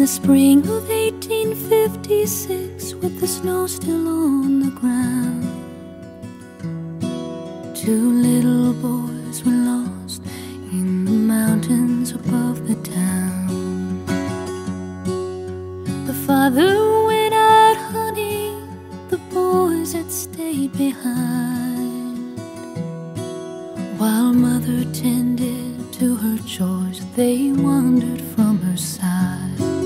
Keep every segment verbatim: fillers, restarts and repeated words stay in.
the spring of eighteen fifty-six, with the snow still on the ground, two little boys were lost in the mountains above the town. The father went out hunting, the boys had stayed behind, while mother tended to her chores, they wandered from her side.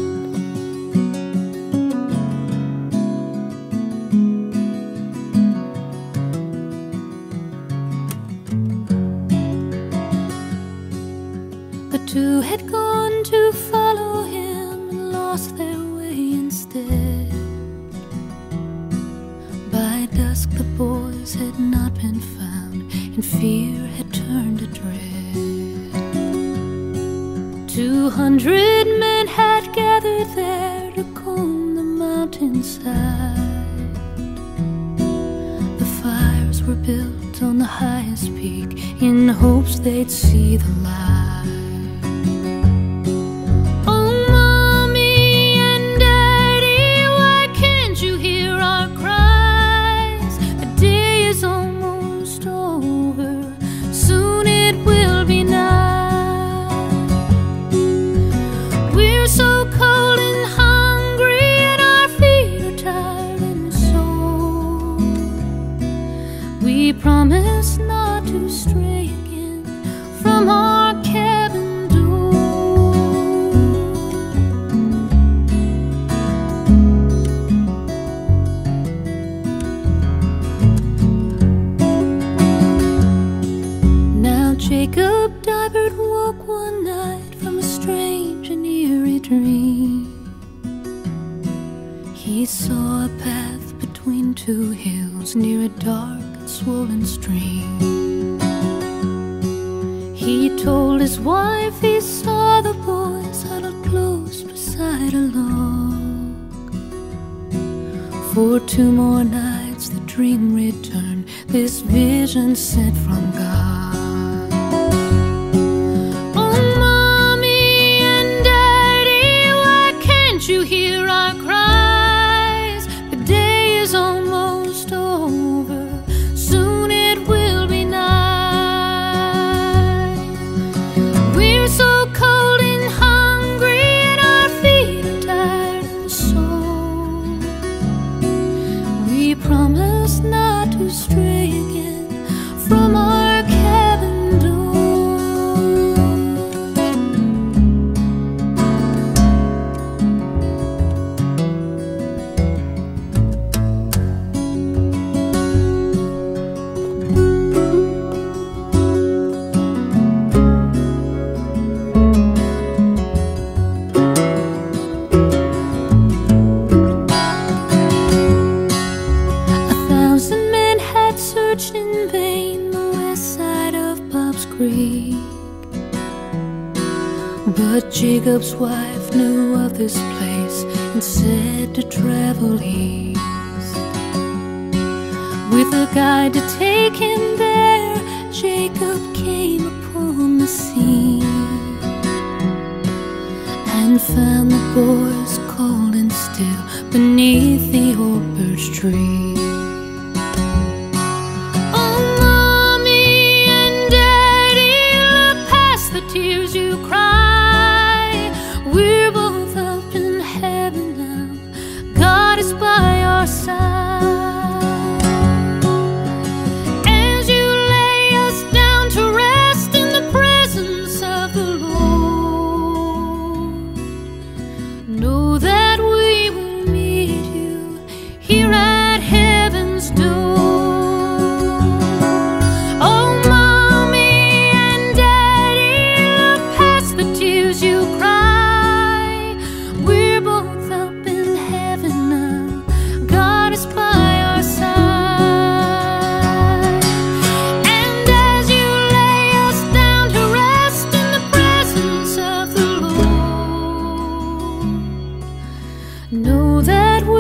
The two had gone to follow him and lost their way instead. By dusk the boys had not been found, and fear had turned to dread. Two hundred men had gathered there to comb the mountainside. The fires were built on the highest peak in hopes they'd see the light. We promise not to stray again from our cabin door. Now Jacob Dibert woke one night from a strange and eerie dream. He saw a path between two hills near a dark swollen stream. He told his wife he saw the boys huddled close beside a log. For two more nights the dream returned, this vision sent from God. Oh, Mommy and Daddy, why can't you hear our cries? The day is almost over, soon it will be night. We're so cold and hungry, and our feet are tired and sore. We promise not to stray again from our cabin door. In vain the west side of Bob's Creek, but Jacob's wife knew of this place and said to travel east. With a guide to take him there, Jacob came upon the scene and found the boys cold and still beneath the old birch tree. Tears you cry, we're both up in heaven now, God is by our side. As you lay us down to rest in the presence of the Lord, know that we will meet you here at heaven's door. Know that